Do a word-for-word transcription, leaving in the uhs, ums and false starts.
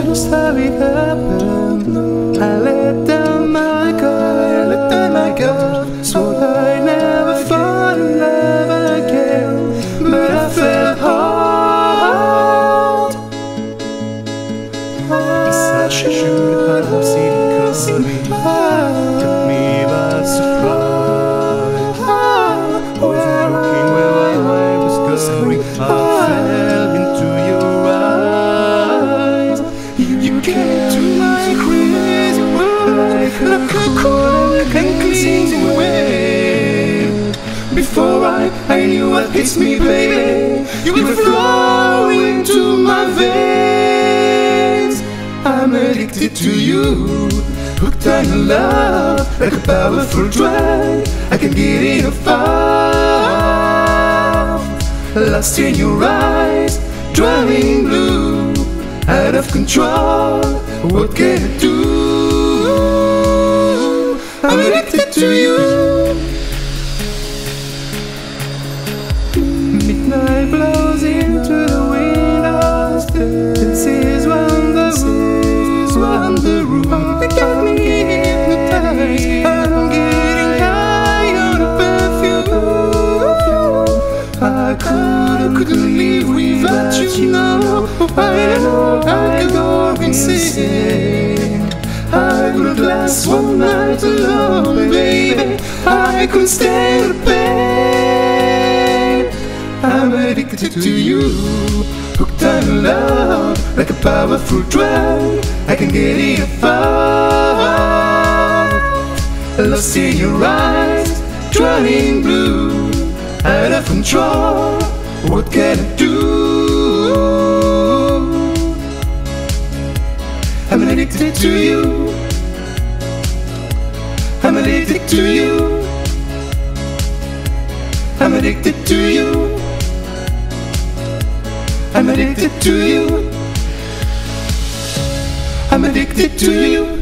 just how it happened. I let down my guard, I let down my guard, so I never fall in love again. But I fell hard. I should have seen it coming. Took me by surprise. I was looking where I was going. I fell into your eyes. You came to my crazy world like a cool and clean wave. Before I, I knew what hits me, baby, you were flowing to my veins. I'm addicted to you, hooked on your love, like a powerful drug. I can't get enough of. Lost in your eyes, driving blue, out of control. What can I do? I'm addicted to you. Midnight blows into the windows. This is when the the room. They got me hypnotized. I'm getting high on a perfume. I couldn't, couldn't live without you. No, I know I could go insane. I couldn't last one night alone, baby. I couldn't stand the pain. I'm addicted to you, hooked on love, like a powerful drug. I can get enough of. Lost in your eyes, drowning blue, out of control. What can I do? I'm addicted to you. I'm addicted to you. I'm addicted to you. I'm addicted to you. I'm addicted to you.